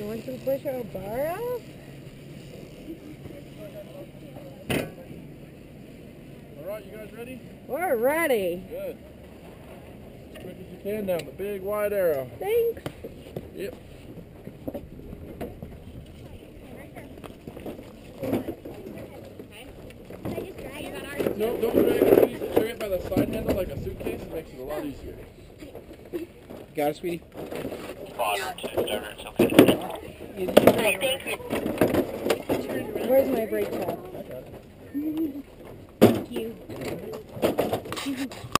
want some push our bar up? Alright, you guys ready? We're ready. Good. As quick as you can down the big wide arrow. Thanks. Yep. No, don't drag it. Drag it by the side handle like a suitcase. It makes it a lot easier. Got it, sweetie? Where's my brake pad? I got it. Thank you.